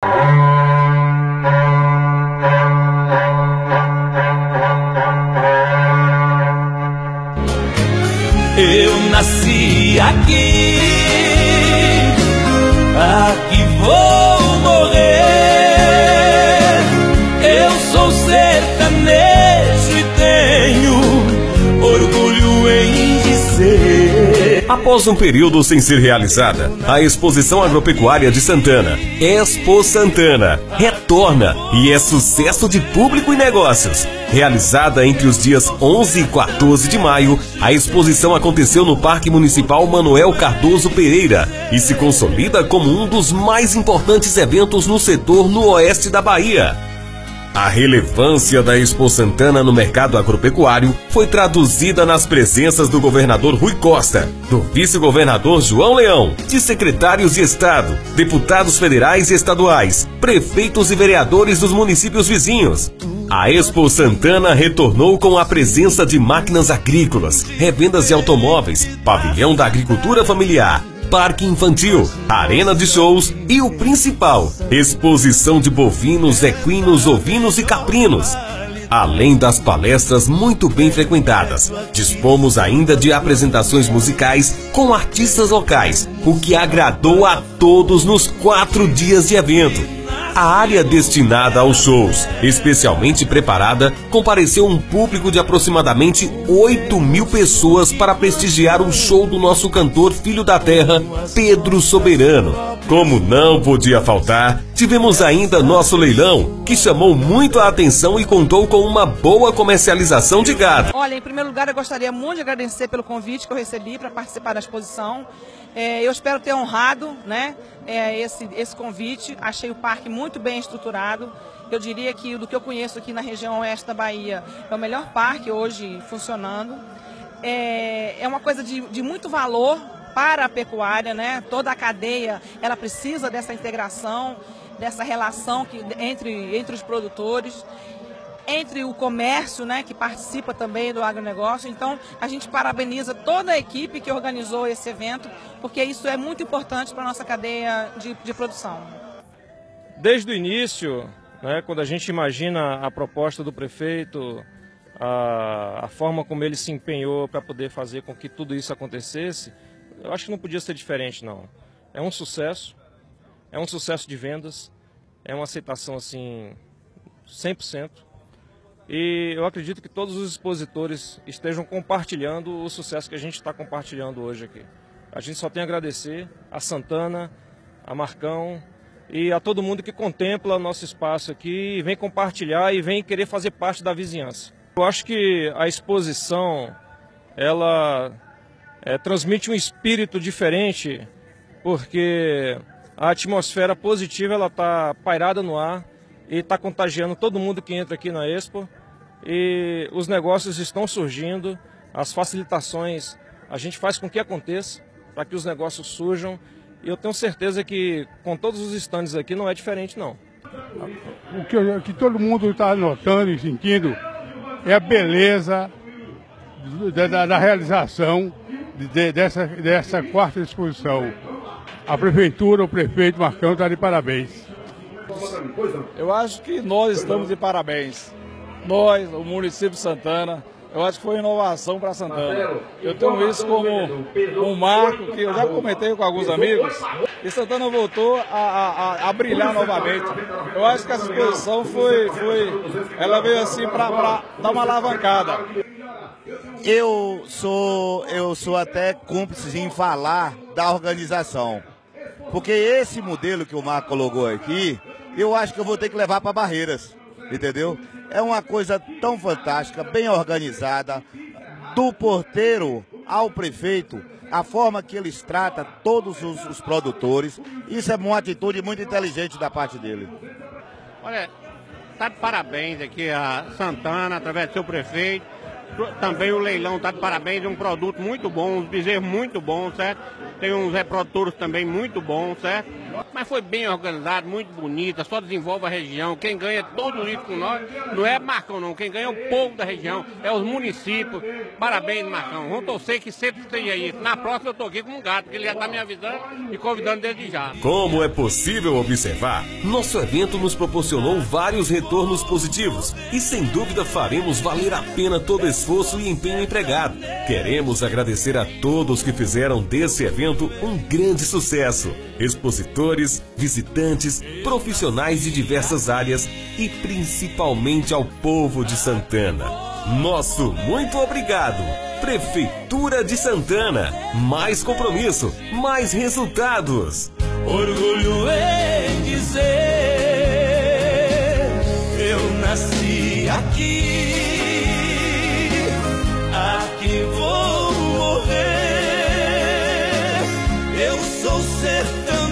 Eu nasci aqui, aqui vou morrer. Eu sou sertanejo e tenho orgulho em dizer. Após um período sem ser realizada, a Exposição Agropecuária de Santana, Expo Santana, retorna e é sucesso de público e negócios. Realizada entre os dias 11 e 14 de maio, a exposição aconteceu no Parque Municipal Manuel Cardoso Pereira e se consolida como um dos mais importantes eventos no setor no oeste da Bahia. A relevância da Expo Santana no mercado agropecuário foi traduzida nas presenças do governador Rui Costa, do vice-governador João Leão, de secretários de Estado, deputados federais e estaduais, prefeitos e vereadores dos municípios vizinhos. A Expo Santana retornou com a presença de máquinas agrícolas, revendas de automóveis, pavilhão da agricultura familiar, parque infantil, arena de shows e o principal, exposição de bovinos, equinos, ovinos e caprinos. Além das palestras muito bem frequentadas, dispomos ainda de apresentações musicais com artistas locais, o que agradou a todos nos 4 dias de evento. A área destinada aos shows, especialmente preparada, compareceu um público de aproximadamente 8.000 pessoas para prestigiar o show do nosso cantor filho da terra, Pedro Soberano. Como não podia faltar, tivemos ainda nosso leilão, que chamou muito a atenção e contou com uma boa comercialização de gado. Olha, em primeiro lugar, eu gostaria muito de agradecer pelo convite que eu recebi para participar da exposição. Eu espero ter honrado, né, esse convite. Achei o parque muito bem estruturado. Eu diria que, do que eu conheço aqui na região oeste da Bahia, é o melhor parque hoje funcionando. É uma coisa de muito valor para a pecuária, né? Toda a cadeia, ela precisa dessa integração, dessa relação entre os produtores, entre o comércio, né, que participa também do agronegócio. Então, a gente parabeniza toda a equipe que organizou esse evento, porque isso é muito importante para a nossa cadeia de produção. Desde o início, né, quando a gente imagina a proposta do prefeito, a forma como ele se empenhou para poder fazer com que tudo isso acontecesse, eu acho que não podia ser diferente, não. É um sucesso de vendas, é uma aceitação assim 100%. E eu acredito que todos os expositores estejam compartilhando o sucesso que a gente está compartilhando hoje aqui. A gente só tem a agradecer a Santana, a Marcão e a todo mundo que contempla o nosso espaço aqui e vem compartilhar e vem querer fazer parte da vizinhança. Eu acho que a exposição, ela transmite um espírito diferente, porque a atmosfera positiva ela está pairada no ar e está contagiando todo mundo que entra aqui na Expo, e os negócios estão surgindo, as facilitações a gente faz com que aconteça, para que os negócios surjam, e eu tenho certeza que com todos os estandes aqui não é diferente não. O que todo mundo está notando e sentindo é a beleza da realização dessa 4ª exposição. A prefeitura, o prefeito Marcão está de parabéns. Eu acho que nós estamos de parabéns. Nós, o município de Santana, eu acho que foi inovação para Santana. Eu tenho isso como um marco que eu já comentei com alguns amigos, e Santana voltou a brilhar novamente. Eu acho que essa exposição ela veio assim para dar uma alavancada. Eu sou até cúmplice em falar da organização, porque esse modelo que o Marco colocou aqui, eu acho que eu vou ter que levar para Barreiras, entendeu? É uma coisa tão fantástica, bem organizada, do porteiro ao prefeito, a forma que eles tratam todos os produtores, isso é uma atitude muito inteligente da parte dele. Olha, está de parabéns aqui a Santana, através do seu prefeito. Também o leilão está de parabéns, é um produto muito bom, uns bezerros muito bons, certo? Tem uns reprodutores também muito bons, certo? Mas foi bem organizado, muito bonita, só desenvolve a região. Quem ganha todo isso com nós não é Marcão não, quem ganha é o povo da região, é os municípios. Parabéns, Marcão. Vamos torcer que sempre seja isso. Na próxima eu tô aqui como um gato, porque ele já está me avisando e convidando desde já. Como é possível observar, nosso evento nos proporcionou vários retornos positivos e sem dúvida faremos valer a pena todo o esforço e empenho empregado. Queremos agradecer a todos que fizeram desse evento um grande sucesso. Expositores, visitantes, profissionais de diversas áreas e principalmente ao povo de Santana. Nosso muito obrigado! Prefeitura de Santana, mais compromisso, mais resultados. Orgulho em dizer, eu nasci aqui, aqui vou morrer. Eu sou sertão.